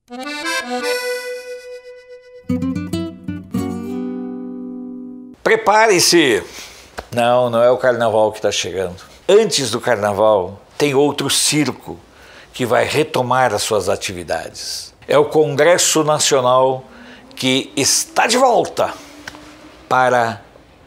Prepare-se! Não é o carnaval que está chegando. Antes do carnaval, tem outro circo que vai retomar as suas atividades. É o Congresso Nacional que está de volta para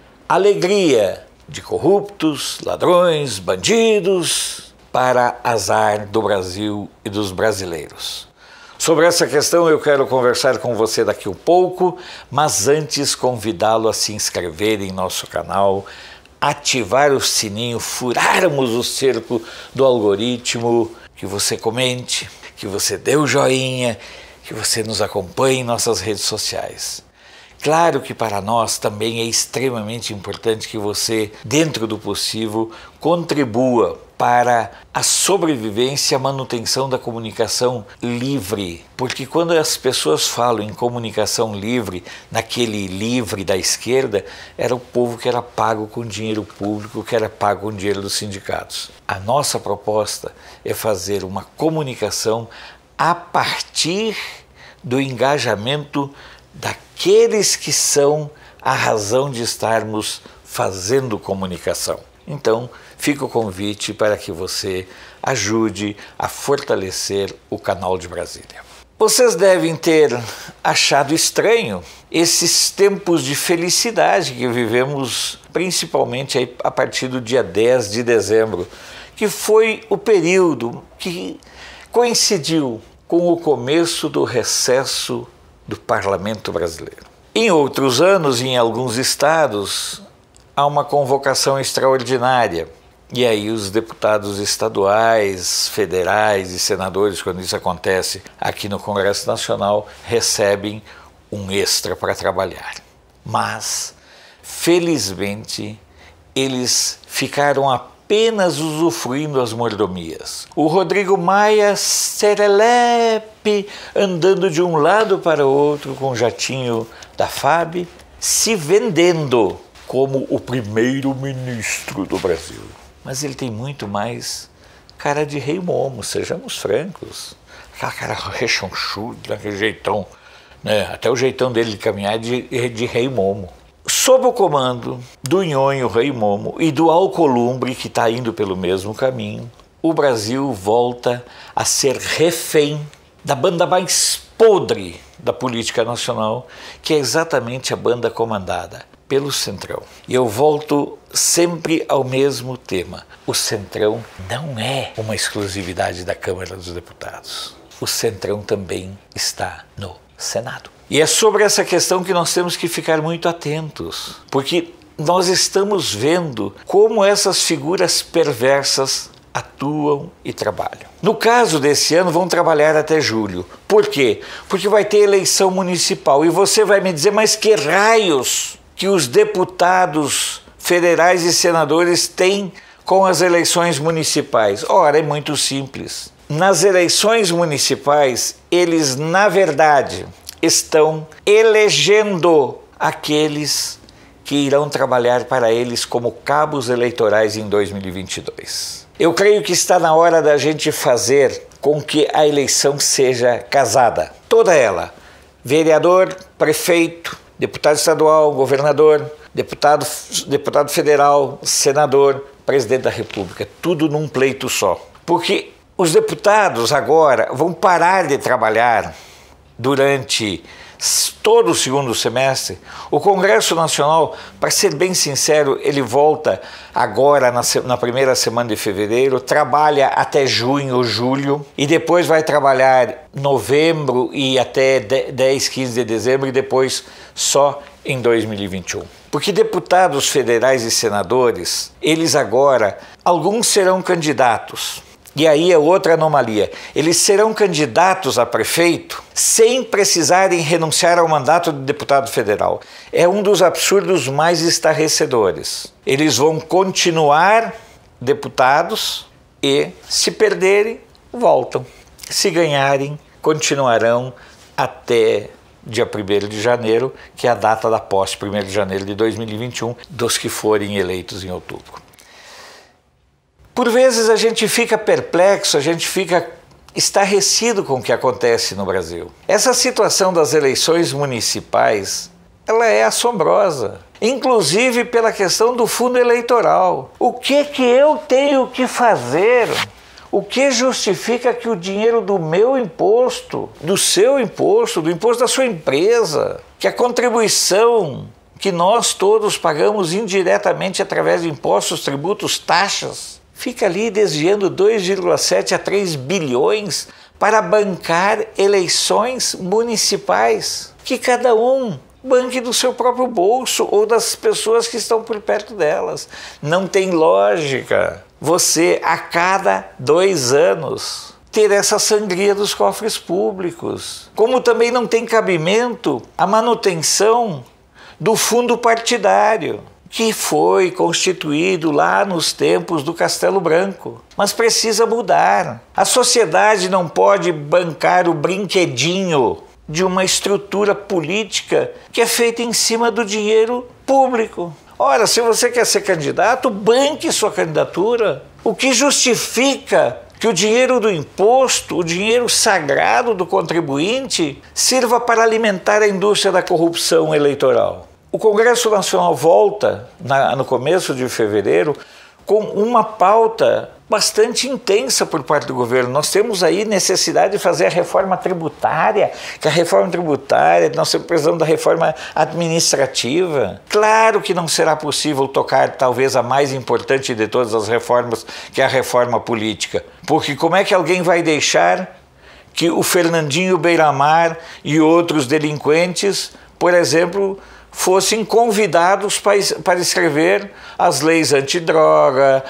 alegria de corruptos, ladrões, bandidos, para azar do Brasil e dos brasileiros. Sobre essa questão eu quero conversar com você daqui a um pouco, mas antes convidá-lo a se inscrever em nosso canal, ativar o sininho, furarmos o cerco do algoritmo, que você comente, que você dê o joinha, que você nos acompanhe em nossas redes sociais. Claro que para nós também é extremamente importante que você, dentro do possível, contribua para a sobrevivência e a manutenção da comunicação livre. Porque quando as pessoas falam em comunicação livre, naquele livre da esquerda, era o povo que era pago com dinheiro público, que era pago com dinheiro dos sindicatos. A nossa proposta é fazer uma comunicação a partir do engajamento daqueles que são a razão de estarmos fazendo comunicação. Então, fica o convite para que você ajude a fortalecer o canal de Brasília. Vocês devem ter achado estranho esses tempos de felicidade que vivemos, principalmente a partir do dia 10 de dezembro, que foi o período que coincidiu com o começo do recesso do Parlamento brasileiro. Em outros anos, em alguns estados, há uma convocação extraordinária. E aí os deputados estaduais, federais e senadores, quando isso acontece aqui no Congresso Nacional, recebem um extra para trabalhar. Mas, felizmente, eles ficaram apenas usufruindo as mordomias. O Rodrigo Maia, serelepe, andando de um lado para o outro com o jatinho da FAB, se vendendo como o primeiro-ministro do Brasil. Mas ele tem muito mais cara de rei momo, sejamos francos. Aquela cara rechonchuda, aquele jeitão, né? Até o jeitão dele de caminhar é de rei momo. Sob o comando do nhonho rei momo e do Alcolumbre, que está indo pelo mesmo caminho, o Brasil volta a ser refém da banda mais podre da política nacional, que é exatamente a banda comandada pelo Centrão. E eu volto sempre ao mesmo tema. O Centrão não é uma exclusividade da Câmara dos Deputados. O Centrão também está no Senado. E é sobre essa questão que nós temos que ficar muito atentos, porque nós estamos vendo como essas figuras perversas atuam e trabalham. No caso desse ano, vão trabalhar até julho. Por quê? Porque vai ter eleição municipal. E você vai me dizer, mas que raios que os deputados federais e senadores têm com as eleições municipais? Ora, é muito simples. Nas eleições municipais, eles, na verdade, estão elegendo aqueles que irão trabalhar para eles como cabos eleitorais em 2022. Eu creio que está na hora da gente fazer com que a eleição seja casada. Toda ela. Vereador, prefeito, deputado estadual, governador, deputado federal, senador, presidente da República. Tudo num pleito só. Porque os deputados agora vão parar de trabalhar durante todo o segundo semestre. O Congresso Nacional, para ser bem sincero, ele volta agora na primeira semana de fevereiro, trabalha até junho, julho, e depois vai trabalhar novembro e até 10, 15 de dezembro, e depois só em 2021. Porque deputados federais e senadores, eles agora, alguns serão candidatos. E aí é outra anomalia. Eles serão candidatos a prefeito sem precisarem renunciar ao mandato de deputado federal. É um dos absurdos mais estarrecedores. Eles vão continuar deputados e, se perderem, voltam. Se ganharem, continuarão até dia 1º de janeiro, que é a data da posse, 1º de janeiro de 2021, dos que forem eleitos em outubro. Por vezes a gente fica perplexo, a gente fica estarrecido com o que acontece no Brasil. Essa situação das eleições municipais, ela é assombrosa, inclusive pela questão do fundo eleitoral. O que eu tenho que fazer? O que justifica que o dinheiro do meu imposto, do seu imposto, do imposto da sua empresa, que a contribuição que nós todos pagamos indiretamente através de impostos, tributos, taxas, fica ali desviando 2,7 a 3 bilhões para bancar eleições municipais, que cada um banque do seu próprio bolso ou das pessoas que estão por perto delas. Não tem lógica você, a cada 2 anos, ter essa sangria dos cofres públicos. Como também não tem cabimento a manutenção do fundo partidário, que foi constituído lá nos tempos do Castelo Branco. Mas precisa mudar. A sociedade não pode bancar o brinquedinho de uma estrutura política que é feita em cima do dinheiro público. Ora, se você quer ser candidato, banque sua candidatura. O que justifica que o dinheiro do imposto, o dinheiro sagrado do contribuinte, sirva para alimentar a indústria da corrupção eleitoral? O Congresso Nacional volta, no começo de fevereiro, com uma pauta bastante intensa por parte do governo. Nós temos aí necessidade de fazer a reforma tributária, que a reforma tributária, nós precisamos da reforma administrativa. Claro que não será possível tocar talvez a mais importante de todas as reformas, que é a reforma política. Porque como é que alguém vai deixar que o Fernandinho Beiramar e outros delinquentes, por exemplo, fossem convidados para escrever as leis antidroga,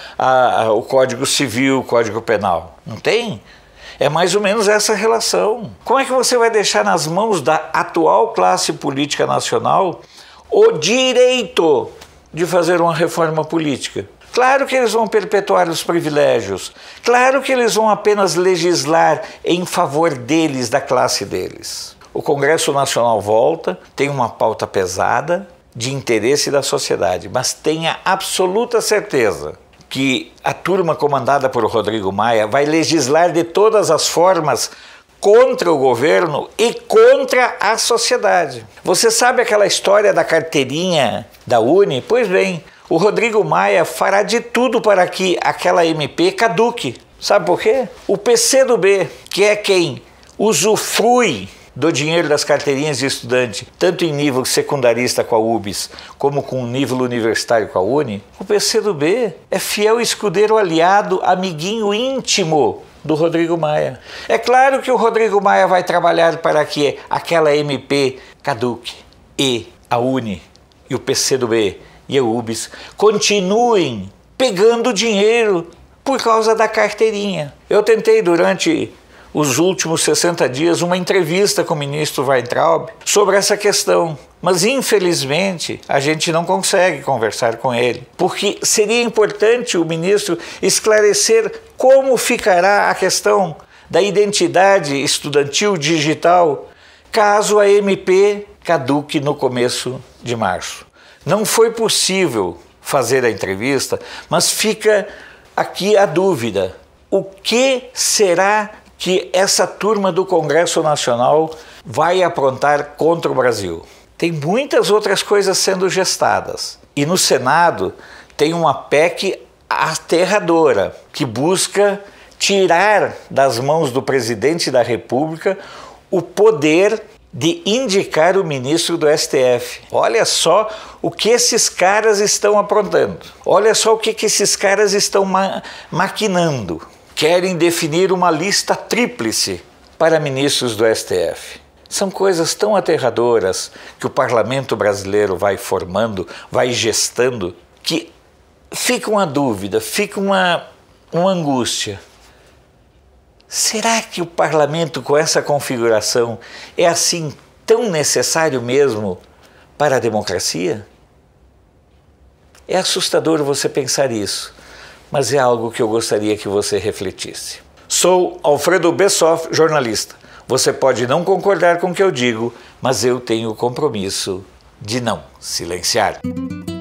o Código Civil, o Código Penal? Não tem? É mais ou menos essa relação. Como é que você vai deixar nas mãos da atual classe política nacional o direito de fazer uma reforma política? Claro que eles vão perpetuar os privilégios, claro que eles vão apenas legislar em favor deles, da classe deles. O Congresso Nacional volta, tem uma pauta pesada de interesse da sociedade, mas tenha absoluta certeza que a turma comandada por Rodrigo Maia vai legislar de todas as formas contra o governo e contra a sociedade. Você sabe aquela história da carteirinha da Uni? Pois bem, o Rodrigo Maia fará de tudo para que aquela MP caduque. Sabe por quê? O PCdoB, que é quem usufrui do dinheiro das carteirinhas de estudante, tanto em nível secundarista com a UBS, como com nível universitário com a Uni, o PCdoB é fiel escudeiro aliado, amiguinho íntimo do Rodrigo Maia. É claro que o Rodrigo Maia vai trabalhar para que aquela MP caduque e a Uni e o PCdoB e a UBS continuem pegando dinheiro por causa da carteirinha. Eu tentei durante os últimos 60 dias uma entrevista com o ministro Weintraub sobre essa questão, mas infelizmente a gente não consegue conversar com ele, porque seria importante o ministro esclarecer como ficará a questão da identidade estudantil digital caso a MP caduque no começo de março. Não foi possível fazer a entrevista, mas fica aqui a dúvida: o que será que essa turma do Congresso Nacional vai aprontar contra o Brasil? Tem muitas outras coisas sendo gestadas. E no Senado tem uma PEC aterradora que busca tirar das mãos do presidente da República o poder de indicar o ministro do STF. Olha só o que esses caras estão aprontando. Olha só o que esses caras estão maquinando. Querem definir uma lista tríplice para ministros do STF. São coisas tão aterradoras que o parlamento brasileiro vai formando, vai gestando, que fica uma dúvida, fica uma angústia. Será que o parlamento com essa configuração é assim tão necessário mesmo para a democracia? É assustador você pensar isso, mas é algo que eu gostaria que você refletisse. Sou Alfredo Bessoff, jornalista. Você pode não concordar com o que eu digo, mas eu tenho o compromisso de não silenciar.